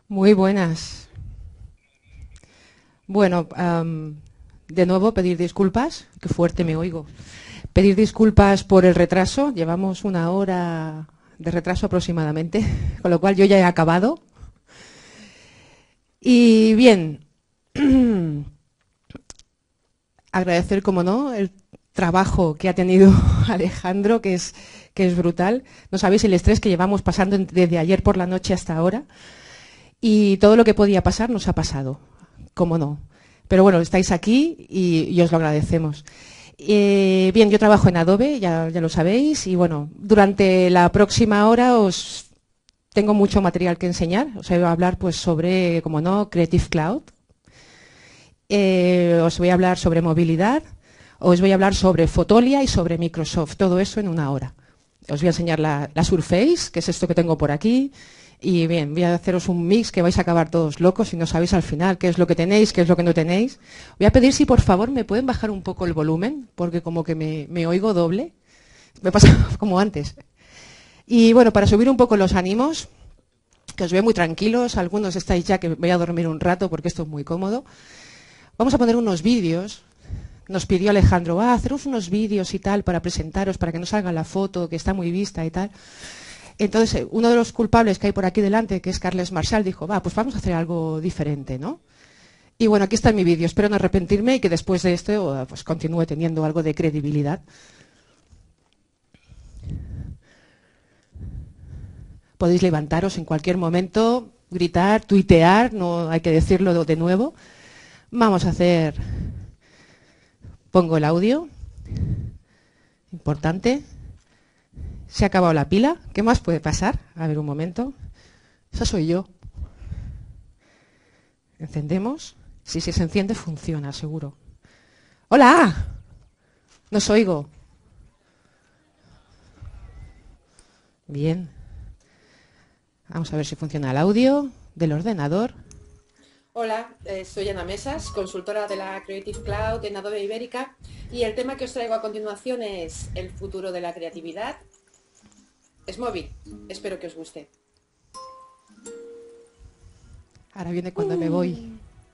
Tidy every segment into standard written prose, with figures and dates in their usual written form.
Muy buenas. Bueno, de nuevo pedir disculpas, qué fuerte me oigo. Pedir disculpas por el retraso, llevamos 1 hora de retraso aproximadamente, con lo cual yo ya he acabado. Y bien, agradecer, como no, el trabajo que ha tenido Alejandro, que es brutal. No sabéis el estrés que llevamos pasando desde ayer por la noche hasta ahora. Y todo lo que podía pasar nos ha pasado, cómo no. Pero bueno, estáis aquí y os lo agradecemos. Bien, yo trabajo en Adobe, ya lo sabéis, y bueno, durante la próxima hora os tengo mucho material que enseñar. Os voy a hablar pues sobre, como no, Creative Cloud. Os voy a hablar sobre movilidad, os voy a hablar sobre Fotolia y sobre Microsoft, todo eso en 1 hora. Os voy a enseñar la Surface, que es esto que tengo por aquí. Y bien, voy a haceros un mix que vais a acabar todos locos y no sabéis al final qué es lo que tenéis, qué es lo que no tenéis. Voy a pedir si por favor me pueden bajar un poco el volumen, porque como que me oigo doble. Me pasa como antes. Y bueno, para subir un poco los ánimos, que os veo muy tranquilos, algunos estáis ya que voy a dormir un rato porque esto es muy cómodo. Vamos a poner unos vídeos. Nos pidió Alejandro, haceros unos vídeos y tal para presentaros, para que no salga la foto, que está muy vista y tal. Entonces, uno de los culpables que hay por aquí delante, que es Carles Marchal, dijo, pues vamos a hacer algo diferente, ¿no? Y bueno, aquí está mi vídeo. Espero no arrepentirme y que después de esto pues continúe teniendo algo de credibilidad. Podéis levantaros en cualquier momento, gritar, tuitear, no hay que decirlo de nuevo. Vamos a hacer... Pongo el audio. Importante. Se ha acabado la pila. ¿Qué más puede pasar? A ver, un momento. Esa soy yo. Encendemos. Si se enciende, funciona, seguro. ¡Hola! No os oigo. Bien. Vamos a ver si funciona el audio del ordenador. Hola, soy Ana Mesas, consultora de la Creative Cloud en Adobe Ibérica. Y el tema que os traigo a continuación es el futuro de la creatividad. Es móvil, espero que os guste. Ahora viene cuando me voy.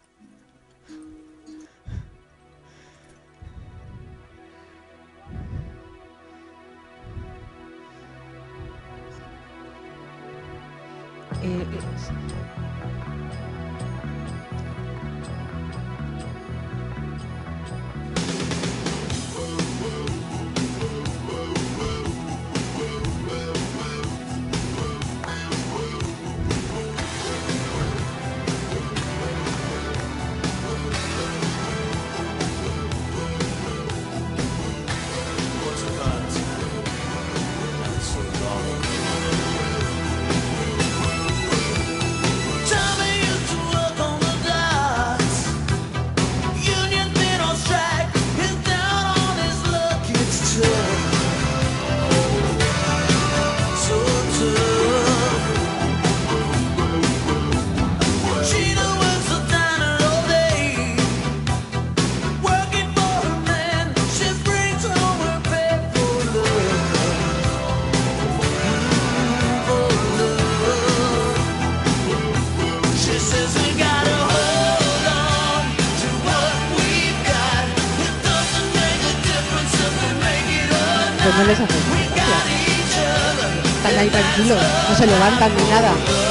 Pues no les hace gracia. Están ahí tranquilos, no se levantan ni nada.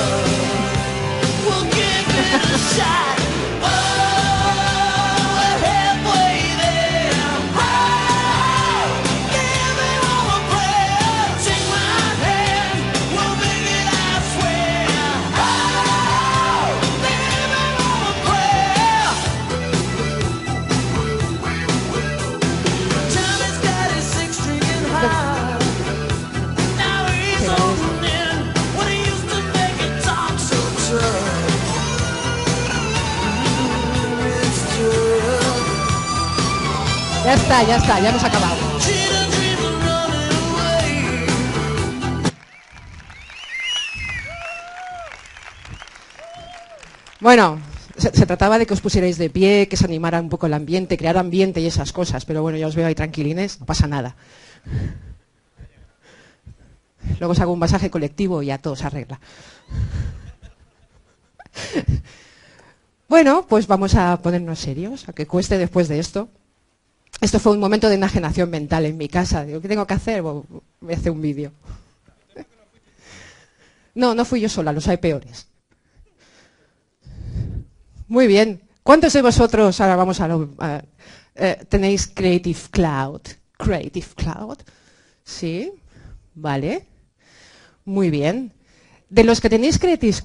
Ya está, ya hemos acabado. Bueno, se trataba de que os pusierais de pie, que se animara un poco el ambiente, crear ambiente y esas cosas, pero bueno, ya os veo ahí tranquilines, no pasa nada. Luego os hago un masaje colectivo y ya todo se arregla. Bueno, pues vamos a ponernos serios, a que cueste después de esto. Esto fue un momento de enajenación mental en mi casa. Digo, ¿qué tengo que hacer? Bueno, voy a hacer un vídeo. No, no fui yo sola, los hay peores. Muy bien. ¿Cuántos de vosotros, ahora vamos tenéis Creative Cloud? Creative Cloud. ¿Sí? Vale. Muy bien. De los que tenéis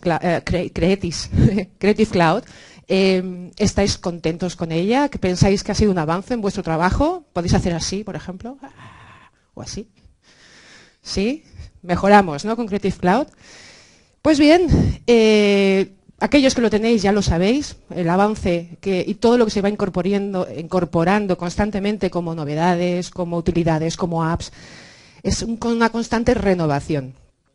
Creative Cloud, ¿estáis contentos con ella? ¿Que pensáis que ha sido un avance en vuestro trabajo? ¿Podéis hacer así, por ejemplo? ¿O así? ¿Sí? Mejoramos, ¿no? Con Creative Cloud. Pues bien, aquellos que lo tenéis ya lo sabéis, el avance y todo lo que se va incorporando constantemente como novedades, como utilidades, como apps, es una constante renovación.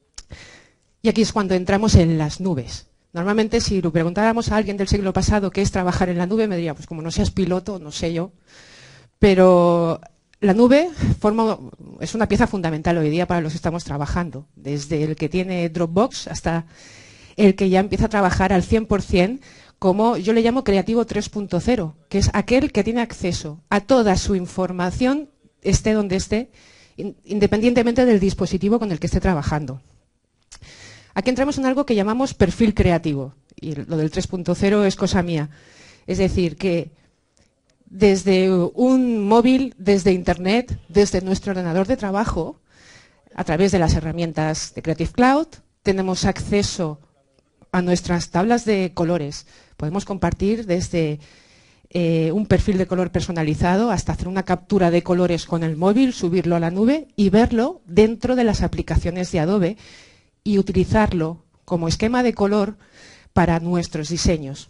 Y aquí es cuando entramos en las nubes. Normalmente, si lo preguntáramos a alguien del siglo pasado qué es trabajar en la nube, me diría, pues como no seas piloto, no sé yo. Pero la nube es una pieza fundamental hoy día para los que estamos trabajando. Desde el que tiene Dropbox hasta el que ya empieza a trabajar al 100%, como yo le llamo creativo 3.0, que es aquel que tiene acceso a toda su información, esté donde esté, independientemente del dispositivo con el que esté trabajando. Aquí entramos en algo que llamamos perfil creativo, y lo del 3.0 es cosa mía. Es decir, que desde un móvil, desde Internet, desde nuestro ordenador de trabajo, a través de las herramientas de Creative Cloud, tenemos acceso a nuestras tablas de colores. Podemos compartir desde un perfil de color personalizado hasta hacer una captura de colores con el móvil, subirlo a la nube y verlo dentro de las aplicaciones de Adobe y utilizarlo como esquema de color para nuestros diseños.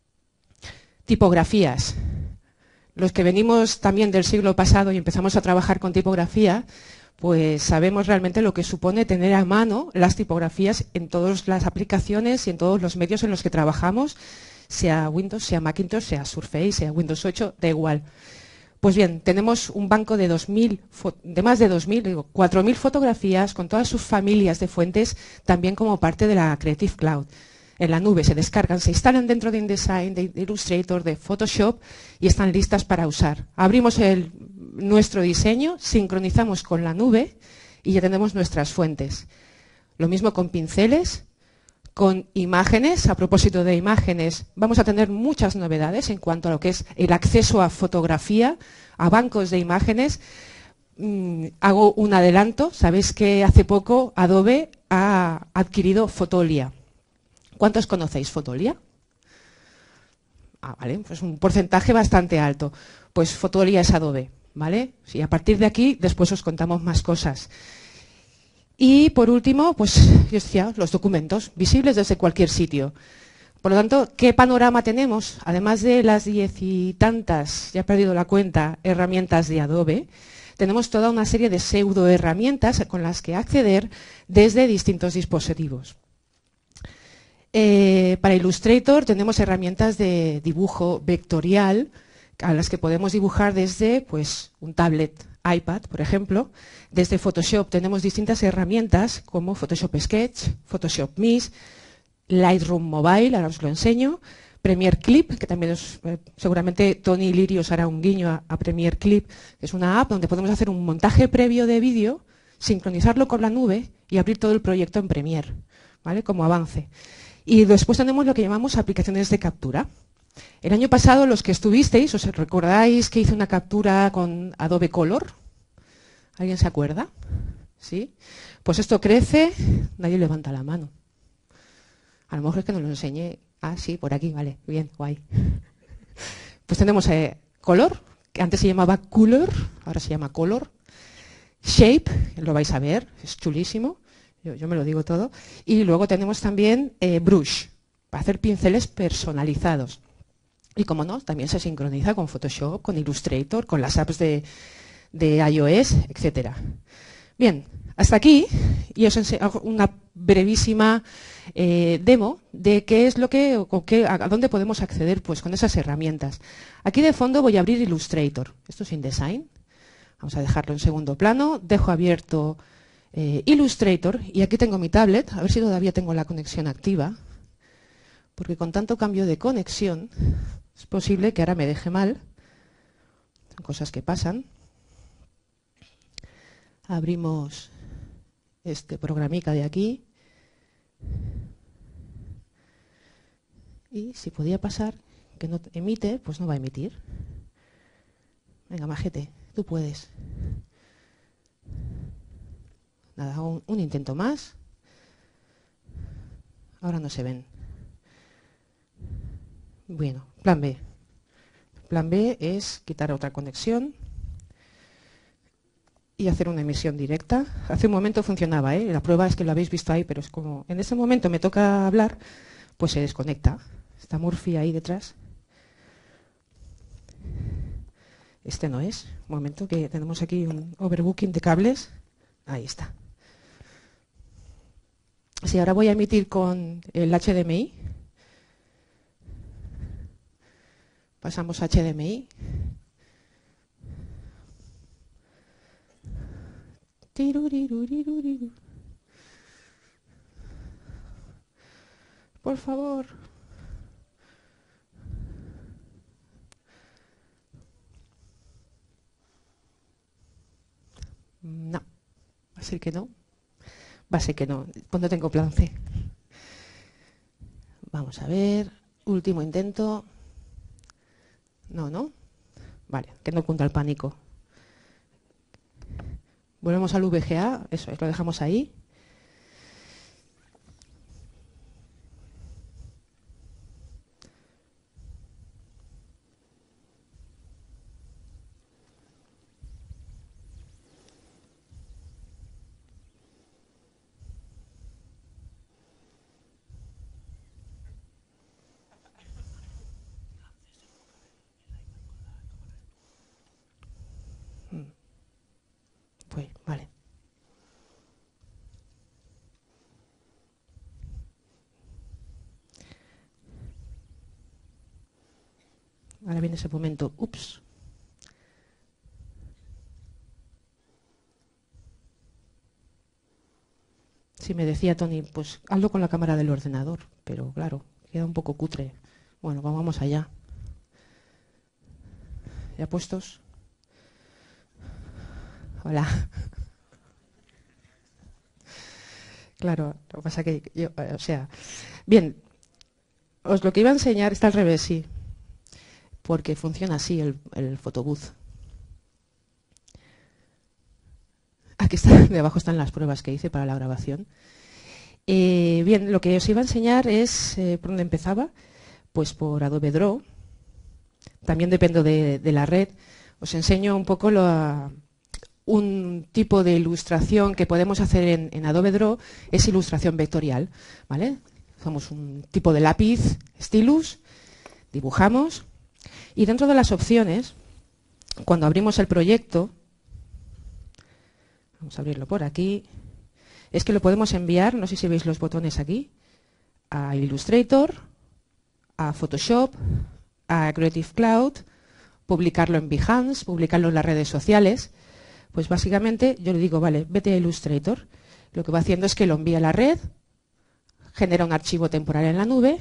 Tipografías. Los que venimos también del siglo pasado y empezamos a trabajar con tipografía, pues sabemos realmente lo que supone tener a mano las tipografías en todas las aplicaciones y en todos los medios en los que trabajamos, sea Windows, sea Macintosh, sea Surface, sea Windows 8, da igual. Pues bien, tenemos un banco de más de 4.000 fotografías con todas sus familias de fuentes, también como parte de la Creative Cloud. En la nube se descargan, se instalan dentro de InDesign, de Illustrator, de Photoshop y están listas para usar. Abrimos nuestro diseño, sincronizamos con la nube y ya tenemos nuestras fuentes. Lo mismo con pinceles, con imágenes. A propósito de imágenes, vamos a tener muchas novedades en cuanto a lo que es el acceso a fotografía, a bancos de imágenes. Hago un adelanto. Sabéis que hace poco Adobe ha adquirido Fotolia. ¿Cuántos conocéis Fotolia? Vale, pues un porcentaje bastante alto. Pues Fotolia es Adobe, ¿vale? Y a partir de aquí, después os contamos más cosas. Y por último, pues yo decía, los documentos, visibles desde cualquier sitio. Por lo tanto, ¿qué panorama tenemos? Además de las 10 y tantas, ya he perdido la cuenta, herramientas de Adobe, tenemos toda una serie de pseudo herramientas con las que acceder desde distintos dispositivos. Para Illustrator tenemos herramientas de dibujo vectorial a las que podemos dibujar desde pues, un tablet, iPad, por ejemplo. Desde Photoshop tenemos distintas herramientas como Photoshop Sketch, Photoshop Mix, Lightroom Mobile, ahora os lo enseño, Premiere Clip, que también seguramente Tony Liri os hará un guiño a Premiere Clip, que es una app donde podemos hacer un montaje previo de vídeo, sincronizarlo con la nube y abrir todo el proyecto en Premiere, ¿vale? Como avance. Y después tenemos lo que llamamos aplicaciones de captura. El año pasado, los que estuvisteis, ¿os recordáis que hice una captura con Adobe Color? ¿Alguien se acuerda? ¿Sí? Pues esto crece, nadie levanta la mano. A lo mejor es que nos lo enseñé. Ah, sí, por aquí, vale, bien, guay. Pues tenemos Color, que antes se llamaba Color, ahora se llama Color. Shape, lo vais a ver, es chulísimo. Yo me lo digo todo. Y luego tenemos también Brush, para hacer pinceles personalizados. Y como no, también se sincroniza con Photoshop, con Illustrator, con las apps de iOS, etc. Bien, hasta aquí. Y os hago una brevísima demo de qué es lo a dónde podemos acceder pues, con esas herramientas. Aquí de fondo voy a abrir Illustrator. Esto es InDesign. Vamos a dejarlo en segundo plano. Dejo abierto Illustrator y aquí tengo mi tablet, a ver si todavía tengo la conexión activa. porque con tanto cambio de conexión es posible que ahora me deje mal. Son cosas que pasan. Abrimos este programica de aquí. Y si podía pasar que no emite, pues no va a emitir. Venga, majete, tú puedes. Nada, un intento más. Ahora no se ven. Bueno, plan B. Plan B es quitar otra conexión y hacer una emisión directa. Hace un momento funcionaba, ¿eh? La prueba es que lo habéis visto ahí, pero es como en ese momento me toca hablar, pues se desconecta. Está Murphy ahí detrás. Este no es. Un momento que tenemos aquí un overbooking de cables. Ahí está. Sí, ahora voy a emitir con el HDMI. Pasamos a HDMI. Tiruriruriru. Por favor. No, va a ser que no. Va a ser que no. Pues no tengo plan C. Vamos a ver. Último intento. No, ¿no? Vale, que no cunda el pánico. Volvemos al VGA. Eso es, lo dejamos ahí. Pues, vale. Ahora viene ese momento. Ups. Sí, me decía Tony, pues hazlo con la cámara del ordenador. Pero claro, queda un poco cutre. Bueno, vamos allá. ¿Ya puestos? Hola. Claro, lo que pasa que yo, o sea, bien, os lo que iba a enseñar está al revés, sí, porque funciona así el photobooth. Aquí está, de abajo están las pruebas que hice para la grabación. Bien, lo que os iba a enseñar es por dónde empezaba, pues por Adobe Draw. También dependo de la red. Os enseño un poco un tipo de ilustración que podemos hacer en Adobe Draw, es ilustración vectorial, ¿vale? Usamos un tipo de lápiz, stylus, dibujamos y dentro de las opciones, cuando abrimos el proyecto, vamos a abrirlo por aquí, es que lo podemos enviar, no sé si veis los botones aquí, a Illustrator, a Photoshop, a Creative Cloud, publicarlo en Behance, publicarlo en las redes sociales. Pues básicamente yo le digo, vale, vete a Illustrator. Lo que va haciendo es que lo envía a la red, genera un archivo temporal en la nube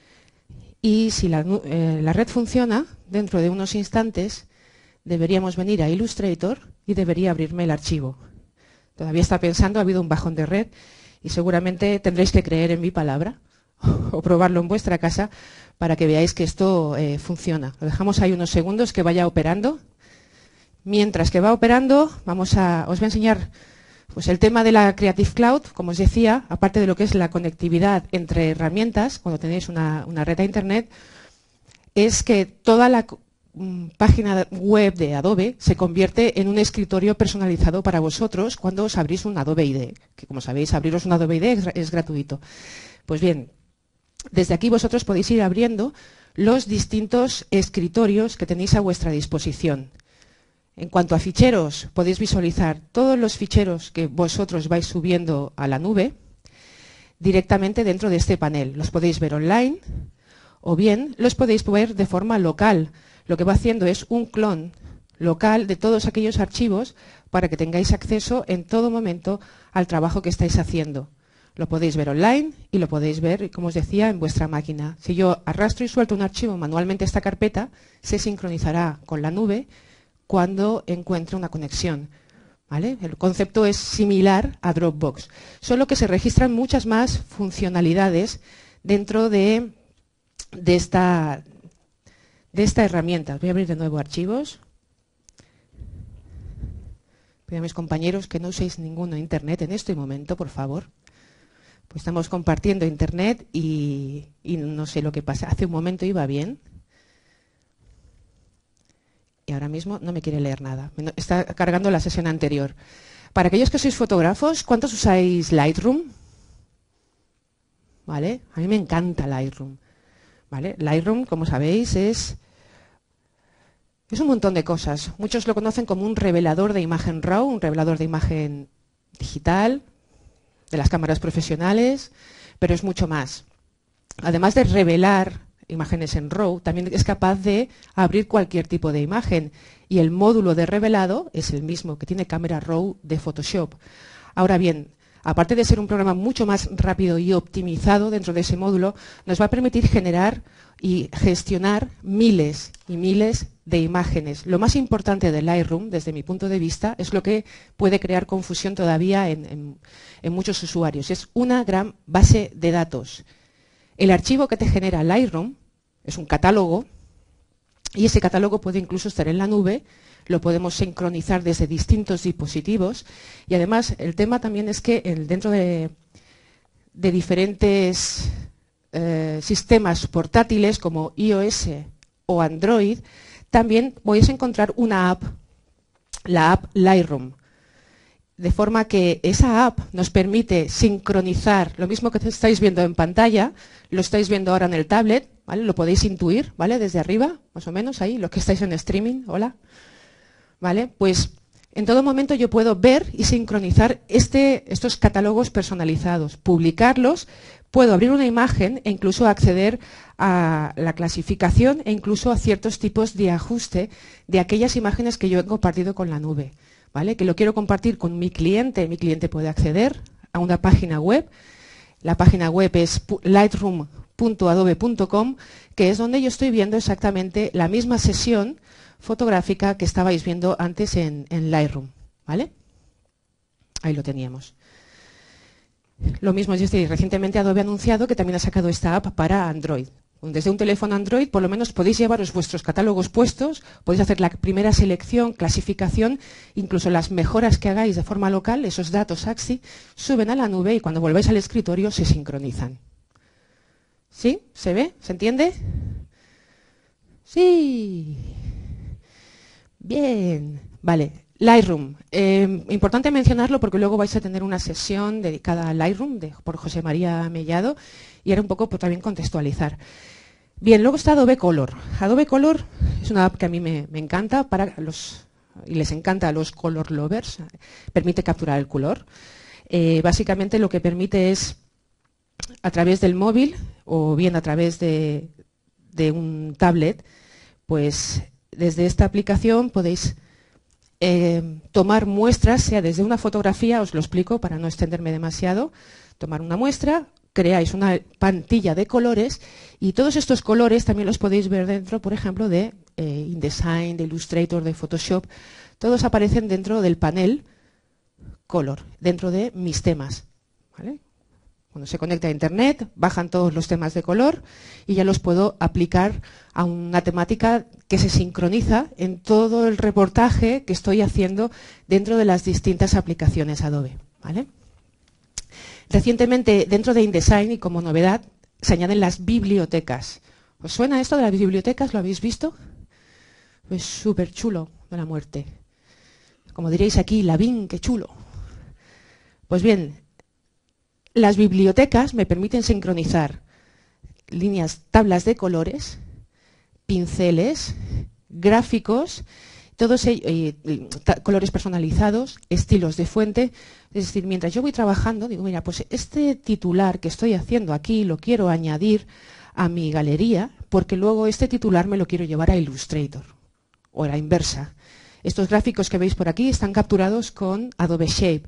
y si la red funciona, dentro de unos instantes deberíamos venir a Illustrator y debería abrirme el archivo. Todavía está pensando, ha habido un bajón de red y seguramente tendréis que creer en mi palabra o probarlo en vuestra casa para que veáis que esto funciona. Lo dejamos ahí unos segundos que vaya operando. Mientras que va operando, os voy a enseñar pues, el tema de la Creative Cloud, como os decía, aparte de lo que es la conectividad entre herramientas, cuando tenéis una red a Internet, es que toda la página web de Adobe se convierte en un escritorio personalizado para vosotros cuando os abrís un Adobe IDE, que como sabéis, abriros un Adobe IDE es gratuito. Pues bien, desde aquí vosotros podéis ir abriendo los distintos escritorios que tenéis a vuestra disposición. En cuanto a ficheros, podéis visualizar todos los ficheros que vosotros vais subiendo a la nube directamente dentro de este panel. Los podéis ver online o bien los podéis ver de forma local. Lo que va haciendo es un clon local de todos aquellos archivos para que tengáis acceso en todo momento al trabajo que estáis haciendo. Lo podéis ver online y lo podéis ver, como os decía, en vuestra máquina. Si yo arrastro y suelto un archivo manualmente a esta carpeta, se sincronizará con la nube cuando encuentre una conexión. ¿Vale? El concepto es similar a Dropbox, solo que se registran muchas más funcionalidades dentro de esta herramienta. Voy a abrir de nuevo archivos. Pido a mis compañeros que no uséis ninguno internet en este momento, por favor. Pues estamos compartiendo internet y no sé lo que pasa. Hace un momento iba bien. Y ahora mismo no me quiere leer nada. Está cargando la sesión anterior. Para aquellos que sois fotógrafos, ¿cuántos usáis Lightroom? ¿Vale? A mí me encanta Lightroom. ¿Vale? Lightroom, como sabéis, es un montón de cosas. Muchos lo conocen como un revelador de imagen RAW, un revelador de imagen digital, de las cámaras profesionales, pero es mucho más. Además de revelar imágenes en RAW, también es capaz de abrir cualquier tipo de imagen y el módulo de revelado es el mismo que tiene cámara RAW de Photoshop. Ahora bien, aparte de ser un programa mucho más rápido y optimizado dentro de ese módulo, nos va a permitir generar y gestionar miles y miles de imágenes. Lo más importante de Lightroom, desde mi punto de vista, es lo que puede crear confusión todavía en muchos usuarios. Es una gran base de datos. El archivo que te genera Lightroom es un catálogo y ese catálogo puede incluso estar en la nube, lo podemos sincronizar desde distintos dispositivos y además el tema también es que dentro de diferentes sistemas portátiles como iOS o Android también podéis encontrar una app, la app Lightroom. De forma que esa app nos permite sincronizar lo mismo que estáis viendo en pantalla, lo estáis viendo ahora en el tablet, ¿vale? Lo podéis intuir, ¿vale? Desde arriba, más o menos, ahí, los que estáis en streaming, hola. ¿Vale? Pues en todo momento yo puedo ver y sincronizar estos catálogos personalizados, publicarlos, puedo abrir una imagen e incluso acceder a la clasificación e incluso a ciertos tipos de ajuste de aquellas imágenes que yo he compartido con la nube. ¿Vale? Que lo quiero compartir con mi cliente puede acceder a una página web. La página web es lightroom.adobe.com, que es donde yo estoy viendo exactamente la misma sesión fotográfica que estabais viendo antes en Lightroom. ¿Vale? Ahí lo teníamos. Lo mismo, es decir, recientemente Adobe ha anunciado que también ha sacado esta app para Android. Desde un teléfono Android, por lo menos podéis llevaros vuestros catálogos puestos, podéis hacer la primera selección, clasificación, incluso las mejoras que hagáis de forma local, esos datos AXI, suben a la nube y cuando volváis al escritorio se sincronizan. ¿Sí? ¿Se ve? ¿Se entiende? Sí. Bien. Vale. Lightroom. Importante mencionarlo porque luego vais a tener una sesión dedicada a Lightroom por José María Mellado y era un poco por también contextualizar. Bien, luego está Adobe Color. Adobe Color es una app que a mí me encanta y les encanta a los color lovers. Permite capturar el color. Básicamente lo que permite es a través del móvil o bien a través de un tablet, pues desde esta aplicación podéis tomar muestras, sea desde una fotografía, os lo explico para no extenderme demasiado, tomar una muestra, creáis una pantalla de colores y todos estos colores también los podéis ver dentro, por ejemplo, de InDesign, de Illustrator, de Photoshop, todos aparecen dentro del panel Color, dentro de mis temas. ¿Vale? Cuando se conecta a Internet, bajan todos los temas de color y ya los puedo aplicar a una temática que se sincroniza en todo el reportaje que estoy haciendo dentro de las distintas aplicaciones Adobe. ¿Vale? Recientemente, dentro de InDesign y como novedad, se añaden las bibliotecas. ¿Os suena esto de las bibliotecas? ¿Lo habéis visto? Es súper chulo de la muerte. Como diréis aquí, Lavín, qué chulo. Pues bien, las bibliotecas me permiten sincronizar tablas de colores, pinceles, gráficos, todos colores personalizados, estilos de fuente. Es decir, mientras yo voy trabajando, digo, mira, pues este titular que estoy haciendo aquí lo quiero añadir a mi galería porque luego este titular me lo quiero llevar a Illustrator o a la inversa. Estos gráficos que veis por aquí están capturados con Adobe Shape.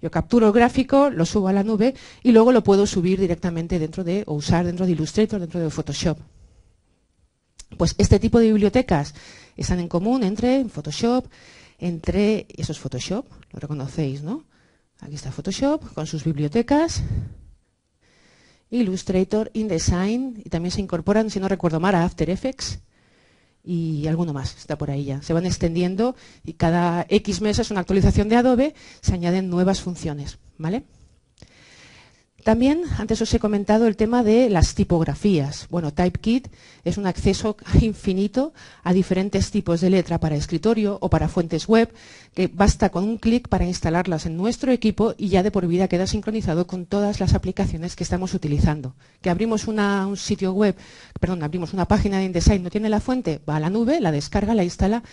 Yo capturo el gráfico, lo subo a la nube y luego lo puedo subir directamente o usar dentro de Illustrator, dentro de Photoshop. Pues este tipo de bibliotecas están en común entre Photoshop, eso es Photoshop, lo reconocéis, ¿no? Aquí está Photoshop con sus bibliotecas, Illustrator, InDesign, y también se incorporan, si no recuerdo mal, a After Effects y alguno más, está por ahí ya. Se van extendiendo y cada X meses una actualización de Adobe se añaden nuevas funciones, ¿vale? También, antes os he comentado el tema de las tipografías. Bueno, Typekit es un acceso infinito a diferentes tipos de letra para escritorio o para fuentes web, que basta con un clic para instalarlas en nuestro equipo y ya de por vida queda sincronizado con todas las aplicaciones que estamos utilizando. Que abrimos un sitio web, perdón, abrimos una página de InDesign, no tiene la fuente, va a la nube, la descarga, la instala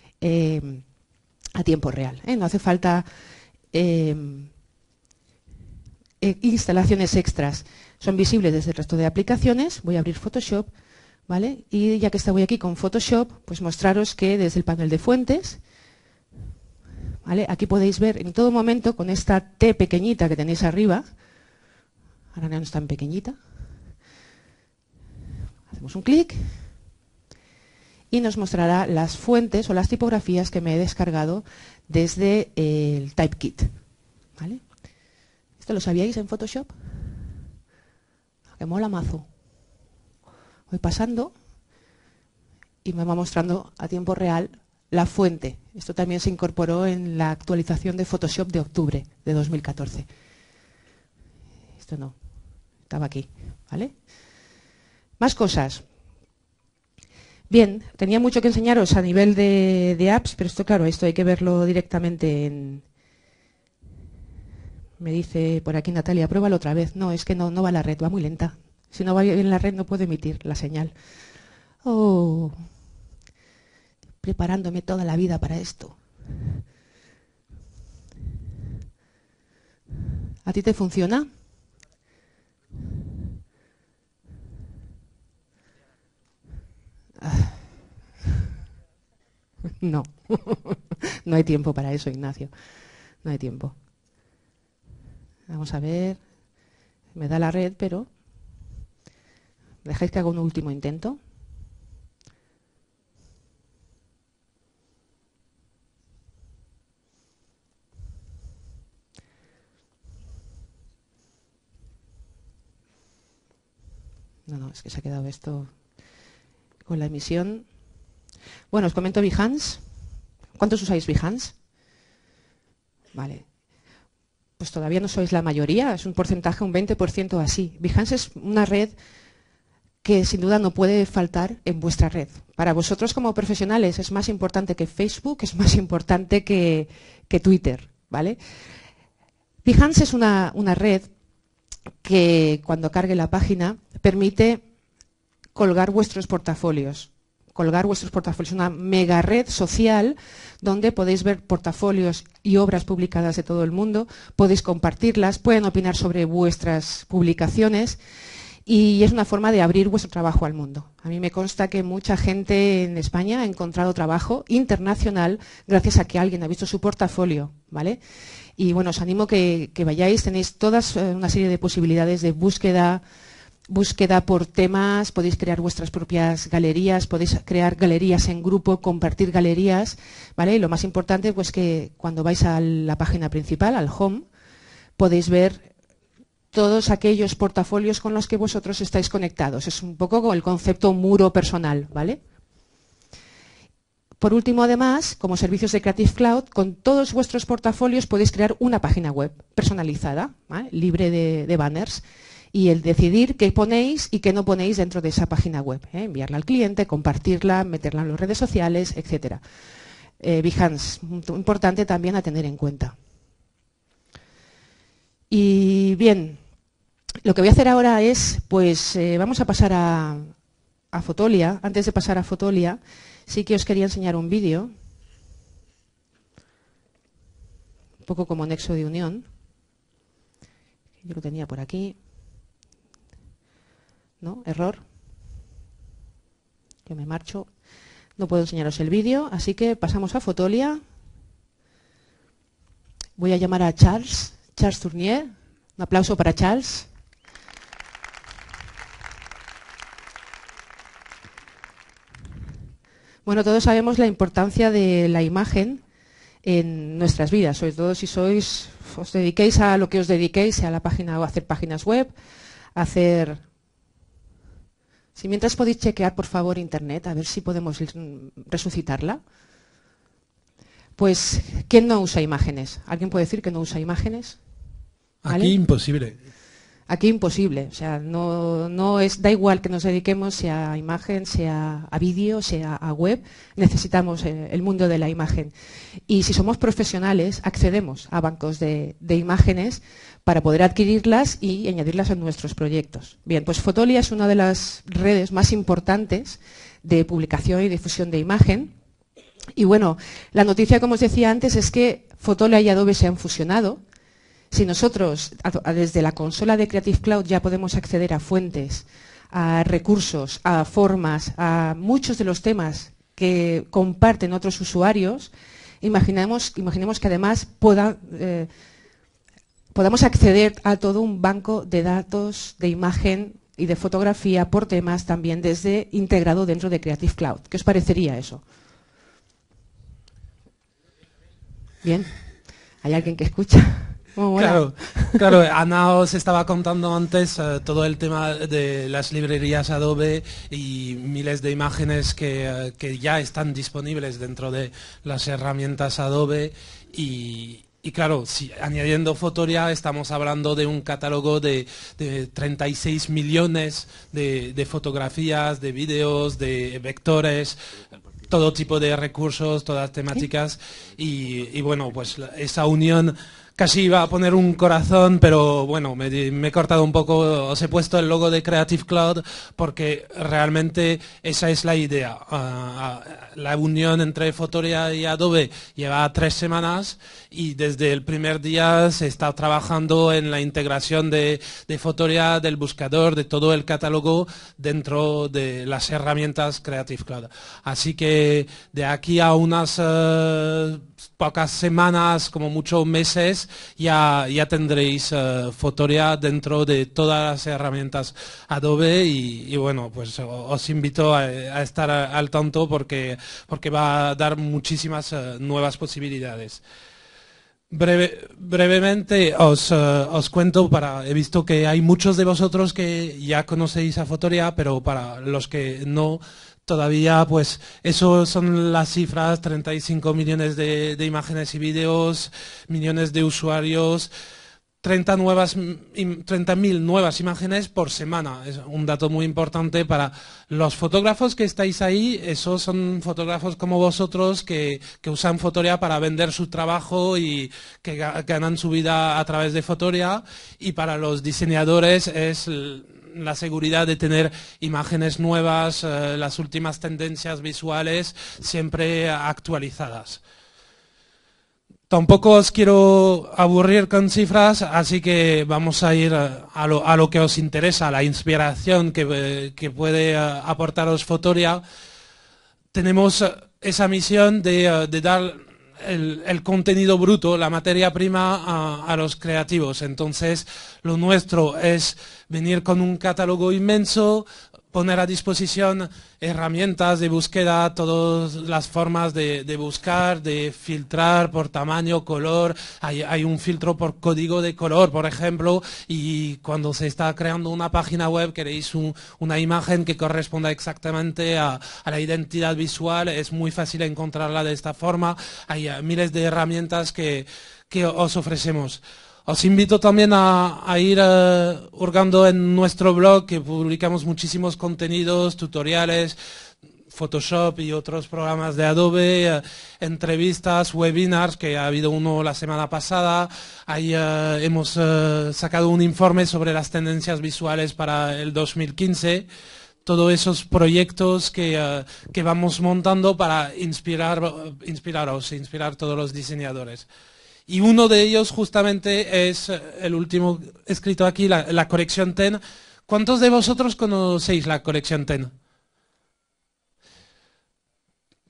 a tiempo real. No hace falta instalaciones extras, son visibles desde el resto de aplicaciones. Voy a abrir Photoshop, ¿vale? Y ya que estoy aquí con Photoshop, pues mostraros que desde el panel de fuentes, ¿vale? Aquí podéis ver en todo momento con esta T pequeñita que tenéis arriba, ahora no es tan pequeñita, hacemos un clic y nos mostrará las fuentes o las tipografías que me he descargado desde el Typekit, ¿vale? ¿Esto lo sabíais en Photoshop? Que mola mazo. Voy pasando y me va mostrando a tiempo real la fuente. Esto también se incorporó en la actualización de Photoshop de octubre de 2014. Esto no, estaba aquí, ¿vale? Más cosas. Bien, tenía mucho que enseñaros a nivel de apps, pero esto, claro, esto hay que verlo directamente en... Me dice por aquí Natalia, pruébalo otra vez. No, es que no va la red, va muy lenta. Si no va bien la red no puedo emitir la señal. Oh, preparándome toda la vida para esto. ¿A ti te funciona? No, no hay tiempo para eso, Ignacio. No hay tiempo. Vamos a ver. Me da la red, pero... ¿Dejáis que haga un último intento? No, es que se ha quedado esto con la emisión. Bueno, os comento Behance. ¿Cuántos usáis Behance? Vale. Pues todavía no sois la mayoría, es un porcentaje, un 20% así. Behance es una red que sin duda no puede faltar en vuestra red. Para vosotros como profesionales es más importante que Facebook, es más importante que Twitter, ¿vale? Behance es una red que cuando cargue la página permite colgar vuestros portafolios. Colgar vuestros portafolios, una mega red social donde podéis ver portafolios y obras publicadas de todo el mundo, podéis compartirlas, pueden opinar sobre vuestras publicaciones y es una forma de abrir vuestro trabajo al mundo. A mí me consta que mucha gente en España ha encontrado trabajo internacional gracias a que alguien ha visto su portafolio, ¿vale? Y bueno, os animo que vayáis, tenéis todas una serie de posibilidades de búsqueda por temas, podéis crear vuestras propias galerías, podéis crear galerías en grupo, compartir galerías, ¿vale? Y lo más importante, pues que cuando vais a la página principal, al home, podéis ver todos aquellos portafolios con los que vosotros estáis conectados. Es un poco como el concepto muro personal, ¿vale? Por último, además, como servicios de Creative Cloud, con todos vuestros portafolios podéis crear una página web personalizada, ¿vale? Libre de banners. Y el decidir qué ponéis y qué no ponéis dentro de esa página web. Enviarla al cliente, compartirla, meterla en las redes sociales, etc. Behance, importante también a tener en cuenta. Y bien, lo que voy a hacer ahora es, pues vamos a pasar a Fotolia. Antes de pasar a Fotolia, sí que os quería enseñar un vídeo, un poco como nexo de unión. Yo lo tenía por aquí. ¿No? Error. Yo me marcho. No puedo enseñaros el vídeo, así que pasamos a Fotolia. Voy a llamar a Charles. Charles Tournier. Un aplauso para Charles. Bueno, todos sabemos la importancia de la imagen en nuestras vidas, sobre todo si os dediquéis a lo que os dediquéis, sea a la página o a hacer páginas web, Si mientras podéis chequear, por favor, internet, a ver si podemos resucitarla. Pues, ¿quién no usa imágenes? ¿Alguien puede decir que no usa imágenes? ¿Vale? Aquí imposible. Aquí imposible, o sea, da igual que nos dediquemos, sea a imagen, sea a vídeo, sea a web, necesitamos el mundo de la imagen. Y si somos profesionales, accedemos a bancos de imágenes para poder adquirirlas y añadirlas a nuestros proyectos. Bien, pues Fotolia es una de las redes más importantes de publicación y difusión de imagen. Y bueno, la noticia, como os decía antes, es que Fotolia y Adobe se han fusionado. Si nosotros, desde la consola de Creative Cloud, ya podemos acceder a fuentes, a recursos, a formas, a muchos de los temas que comparten otros usuarios, imaginemos que además podamos acceder a todo un banco de datos, de imagen y de fotografía por temas también integrado dentro de Creative Cloud. ¿Qué os parecería eso? Bien, ¿hay alguien que escucha? Claro, Ana os estaba contando antes todo el tema de las librerías Adobe y miles de imágenes que ya están disponibles dentro de las herramientas Adobe y claro, añadiendo Fotolia estamos hablando de un catálogo de 36 millones de fotografías, de vídeos, de vectores, todo tipo de recursos, todas temáticas y bueno, pues esa unión. Casi iba a poner un corazón, pero bueno, me he cortado un poco, os he puesto el logo de Creative Cloud porque realmente esa es la idea. La unión entre Fotolia y Adobe lleva 3 semanas y desde el primer día se está trabajando en la integración de Fotolia, del buscador, de todo el catálogo dentro de las herramientas Creative Cloud. Así que de aquí a unas pocas semanas, como muchos meses, ya tendréis Fotolia dentro de todas las herramientas Adobe y bueno, pues os invito a estar al tanto porque va a dar muchísimas nuevas posibilidades. Brevemente os cuento, he visto que hay muchos de vosotros que ya conocéis a Fotolia, pero para los que no todavía, pues eso son las cifras: 35 millones de imágenes y vídeos, millones de usuarios, 30.000 nuevas imágenes por semana. Es un dato muy importante para los fotógrafos que estáis ahí. Esos son fotógrafos como vosotros que usan Fotolia para vender su trabajo y que ganan su vida a través de Fotolia. Y para los diseñadores es la seguridad de tener imágenes nuevas, las últimas tendencias visuales siempre actualizadas. Tampoco os quiero aburrir con cifras, así que vamos a ir a lo que os interesa, la inspiración que puede aportaros Fotolia. Tenemos esa misión de dar el contenido bruto, la materia prima a los creativos. Entonces, lo nuestro es venir con un catálogo inmenso, poner a disposición herramientas de búsqueda, todas las formas de buscar, de filtrar por tamaño, color. Hay un filtro por código de color, por ejemplo, y cuando se está creando una página web queréis una imagen que corresponda exactamente a la identidad visual. Es muy fácil encontrarla de esta forma. Hay miles de herramientas que os ofrecemos. Os invito también a ir hurgando en nuestro blog, que publicamos muchísimos contenidos, tutoriales, Photoshop y otros programas de Adobe, entrevistas, webinars, que ha habido uno la semana pasada. Ahí hemos sacado un informe sobre las tendencias visuales para el 2015. Todos esos proyectos que vamos montando para inspirar a todos los diseñadores. Y uno de ellos justamente es el último escrito aquí, la Corrección 10. ¿Cuántos de vosotros conocéis la Corrección 10?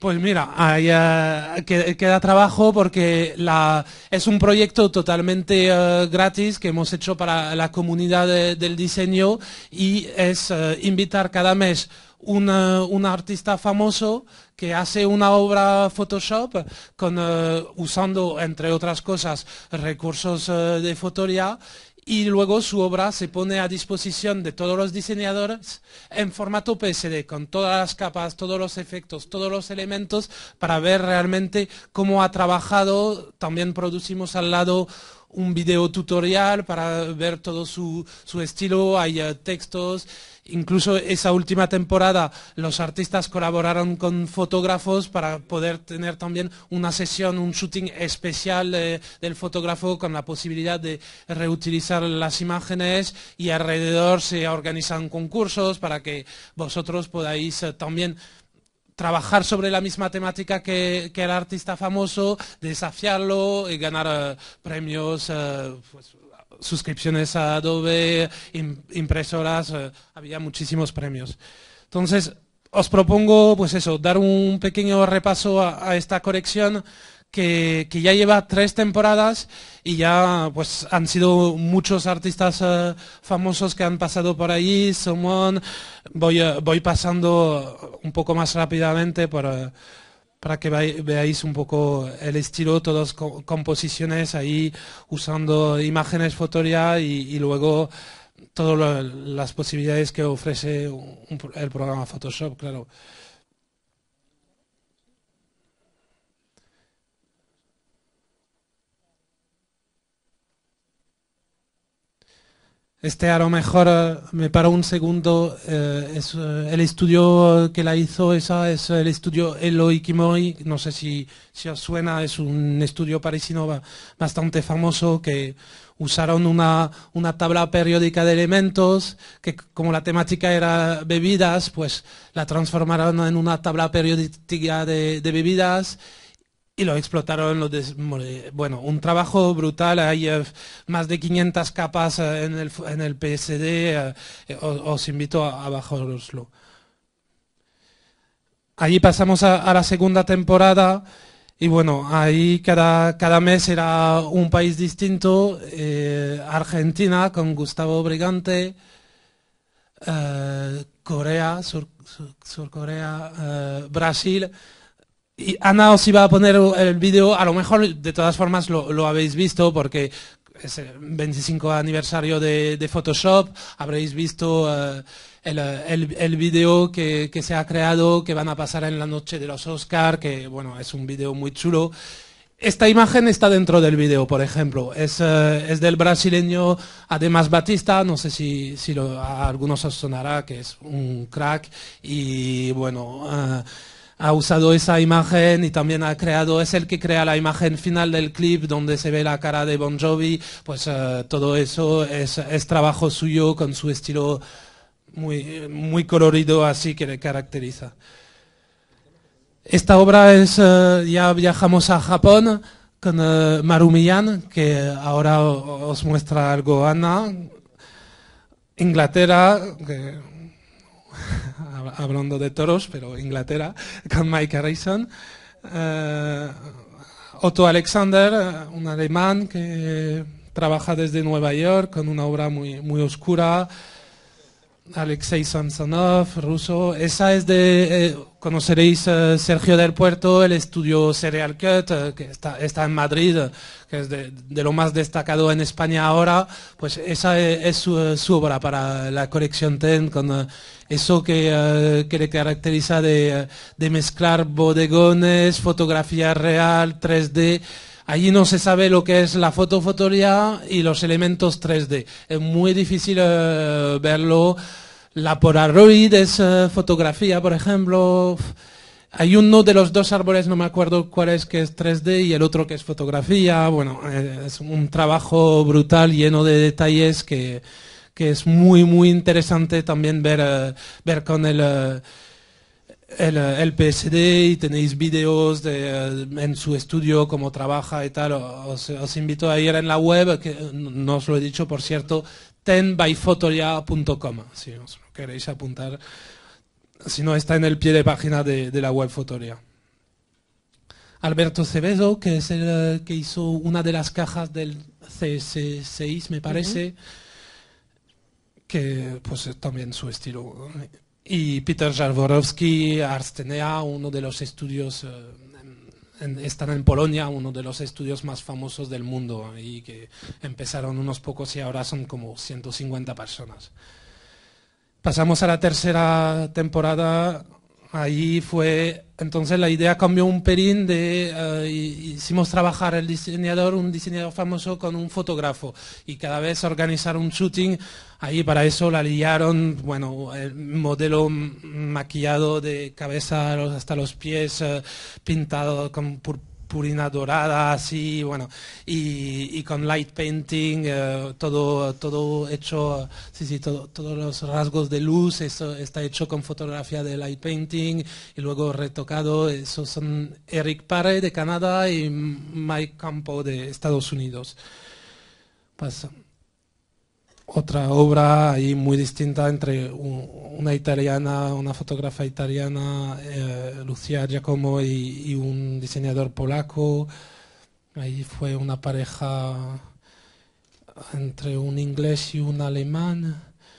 Pues mira, ahí queda trabajo porque es un proyecto totalmente gratis que hemos hecho para la comunidad del diseño y es invitar cada mes un artista famoso que hace una obra Photoshop usando, entre otras cosas, recursos de fotografía. Y luego su obra se pone a disposición de todos los diseñadores en formato PSD, con todas las capas, todos los efectos, todos los elementos, para ver realmente cómo ha trabajado. También producimos al lado un video tutorial para ver todo su estilo, hay textos. Incluso esa última temporada los artistas colaboraron con fotógrafos para poder tener también una sesión, un shooting especial del fotógrafo con la posibilidad de reutilizar las imágenes, y alrededor se organizan concursos para que vosotros podáis también trabajar sobre la misma temática que el artista famoso, desafiarlo y ganar premios, pues, suscripciones a Adobe, impresoras, había muchísimos premios. Entonces, os propongo, pues eso, dar un pequeño repaso a esta colección que ya lleva 3 temporadas y ya pues han sido muchos artistas famosos que han pasado por ahí. Somon, voy pasando un poco más rápidamente para que veáis un poco el estilo, todas composiciones ahí usando imágenes fotografía y luego todas las posibilidades que ofrece el programa Photoshop, claro. Este a lo mejor me paro un segundo, es el estudio que la hizo, esa es el estudio Eloi Kimoi, no sé si os suena, es un estudio parisino bastante famoso que usaron una tabla periódica de elementos que, como la temática era bebidas, pues la transformaron en una tabla periódica de bebidas y lo explotaron. Bueno, un trabajo brutal. Hay más de 500 capas en el PSD. Os invito a bajároslo. Allí pasamos a la segunda temporada y bueno, ahí cada mes era un país distinto. Argentina con Gustavo Brigante, Corea, Sur Corea, Brasil. Y Ana os iba a poner el vídeo, a lo mejor de todas formas lo habéis visto porque es el 25 aniversario de Photoshop, habréis visto el vídeo que se ha creado, que van a pasar en la noche de los Oscar, que bueno, es un vídeo muy chulo. Esta imagen está dentro del vídeo, por ejemplo, es del brasileño Además Batista, no sé si a algunos os sonará, que es un crack, y bueno... ha usado esa imagen y también es el que crea la imagen final del clip donde se ve la cara de Bon Jovi, pues todo eso es trabajo suyo con su estilo muy, muy colorido, así que le caracteriza. Esta obra es, ya viajamos a Japón con Maru Millán, que ahora os muestra algo Ana. Inglaterra, hablando de toros, pero Inglaterra, con Mike Harrison. Otto Alexander, un alemán que trabaja desde Nueva York con una obra muy, muy oscura. Alexei Samsonov, ruso. Esa es conoceréis Sergio del Puerto, el estudio Serial Cut, que está en Madrid, que es de lo más destacado en España ahora. Pues esa es su obra para la colección TEN, con eso que le caracteriza de mezclar bodegones, fotografía real, 3D. Allí no se sabe lo que es la fotografía y los elementos 3D. Es muy difícil verlo. La Polaroid es fotografía, por ejemplo. Hay uno de los 2 árboles, no me acuerdo cuál es, que es 3D y el otro que es fotografía. Bueno, es un trabajo brutal, lleno de detalles que es muy, muy interesante también ver con el PSD, y tenéis vídeos en su estudio, cómo trabaja y tal. Os invito a ir en la web, que no os lo he dicho, por cierto, tenbyfotoria.com, si os lo queréis apuntar, si no está en el pie de página de la web Fotoria. Alberto Cebedo, que es el que hizo una de las cajas del CS6, me parece, que pues es también su estilo. Y Peter Jaworowski, Arstenea, uno de los estudios, están en Polonia, uno de los estudios más famosos del mundo, y que empezaron unos pocos y ahora son como 150 personas. Pasamos a la tercera temporada. Ahí fue, entonces la idea cambió un pelín hicimos trabajar un diseñador famoso con un fotógrafo y cada vez organizar un shooting. Ahí para eso la liaron, bueno, el modelo maquillado de cabeza hasta los pies, pintado con purpurina dorada, así, bueno, y con light painting, todo hecho, todos los rasgos de luz, eso está hecho con fotografía de light painting y luego retocado. Esos son Eric Paré de Canadá y Mike Campo de Estados Unidos. Pasa. Otra obra ahí muy distinta entre una fotógrafa italiana, Lucia Giacomo, y un diseñador polaco. Ahí fue una pareja entre un inglés y un alemán.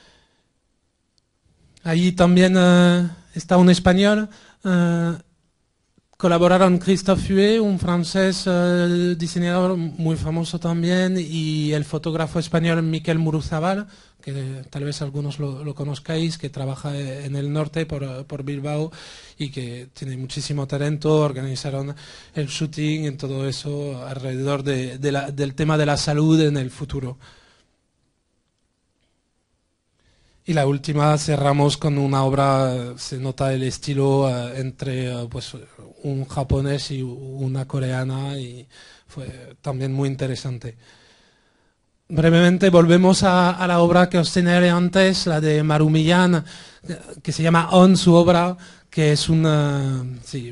Ahí también está un español. Colaboraron Christophe Huet, un francés diseñador muy famoso también, y el fotógrafo español Miquel Muruzabal, que tal vez algunos lo conozcáis, que trabaja en el norte por Bilbao y que tiene muchísimo talento. Organizaron el shooting en todo eso alrededor del tema de la salud en el futuro. Y la última cerramos con una obra, se nota el estilo entre pues, un japonés y una coreana, y fue también muy interesante. Brevemente volvemos a la obra que os señalé antes, la de Maru Millán, que se llama On, su obra, que es una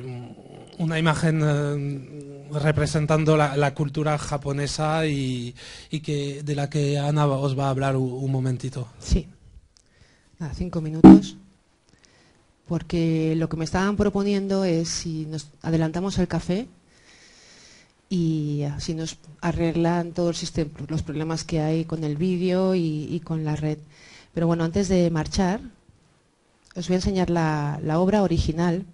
imagen representando la cultura japonesa y de la que Ana os va a hablar un momentito. Sí. 5 minutos, porque lo que me estaban proponiendo es si nos adelantamos el café y así nos arreglan todo el sistema, los problemas que hay con el vídeo y con la red. Pero bueno, antes de marchar, os voy a enseñar la obra original.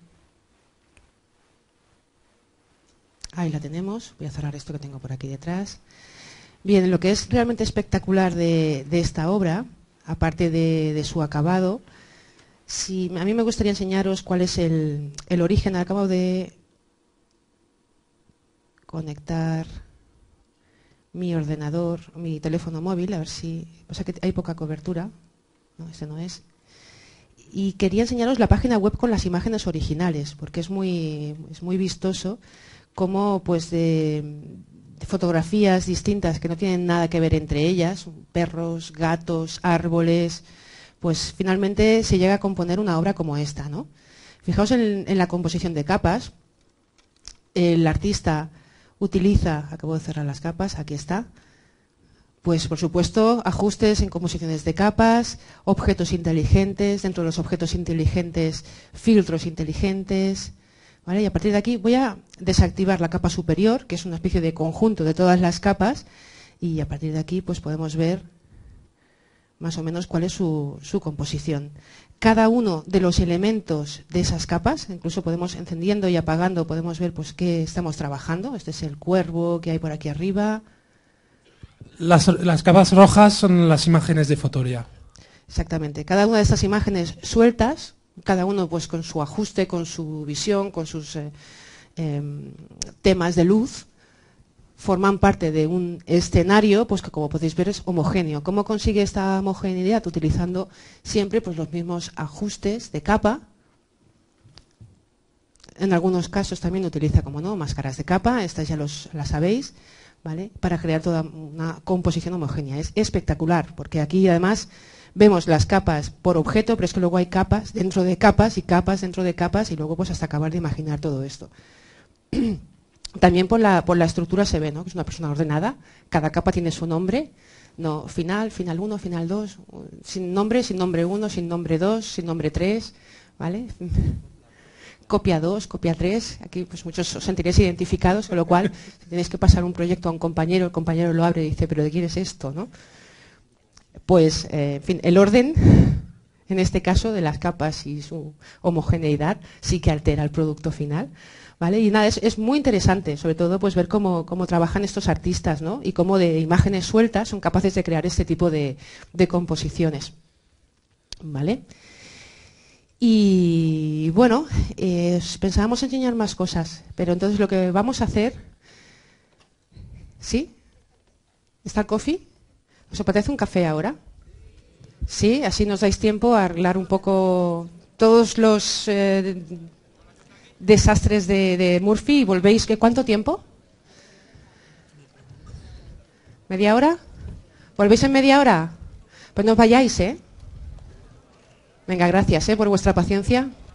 Ahí la tenemos. Voy a cerrar esto que tengo por aquí detrás. Bien, lo que es realmente espectacular de esta obra, aparte de su acabado, a mí me gustaría enseñaros cuál es el origen. Acabo de conectar mi ordenador, mi teléfono móvil, a ver si... O sea que hay poca cobertura. No, este no es. Y quería enseñaros la página web con las imágenes originales, porque es muy vistoso cómo pues de fotografías distintas que no tienen nada que ver entre ellas, perros, gatos, árboles, pues finalmente se llega a componer una obra como esta, ¿no? Fijaos en la composición de capas. El artista utiliza, acabo de cerrar las capas, aquí está, pues por supuesto ajustes en composiciones de capas, objetos inteligentes, dentro de los objetos inteligentes, filtros inteligentes, ¿vale? Y a partir de aquí voy a desactivar la capa superior, que es una especie de conjunto de todas las capas, y a partir de aquí pues podemos ver más o menos cuál es su composición. Cada uno de los elementos de esas capas, incluso podemos encendiendo y apagando, podemos ver pues qué estamos trabajando. Este es el cuervo que hay por aquí arriba. Las capas rojas son las imágenes de Fotolia. Exactamente. Cada una de estas imágenes sueltas, cada uno pues con su ajuste, con su visión, con sus temas de luz, forman parte de un escenario pues que, como podéis ver, es homogéneo. ¿Cómo consigue esta homogeneidad? Utilizando siempre pues los mismos ajustes de capa. En algunos casos también utiliza, como no, máscaras de capa, estas ya las sabéis, ¿vale? Para crear toda una composición homogénea. Es espectacular, porque aquí además vemos las capas por objeto, pero es que luego hay capas dentro de capas y capas dentro de capas, y luego pues hasta acabar de imaginar todo esto. También por la estructura se ve, ¿no? Que es una persona ordenada, cada capa tiene su nombre, no final 1, final 2, sin nombre 1, sin nombre 2, sin nombre 3, ¿vale? copia 2, copia 3. Aquí pues muchos os sentiréis identificados, con lo cual si tenéis que pasar un proyecto a un compañero, el compañero lo abre y dice, ¿pero de quién es esto, no? Pues, en fin, el orden, en este caso, de las capas y su homogeneidad sí que altera el producto final. ¿Vale? Y nada, es muy interesante, sobre todo pues ver cómo trabajan estos artistas, ¿no? Y cómo de imágenes sueltas son capaces de crear este tipo de composiciones. ¿Vale? Y bueno, pensábamos enseñar más cosas, pero entonces lo que vamos a hacer... ¿Sí? ¿Está el coffee? ¿Os apetece un café ahora? Sí, así nos dais tiempo a arreglar un poco todos los... desastres de Murphy y volvéis. ¿Cuánto tiempo? ¿Media hora? ¿Volvéis en media hora? Pues no os vayáis, ¿eh? Venga, gracias por vuestra paciencia.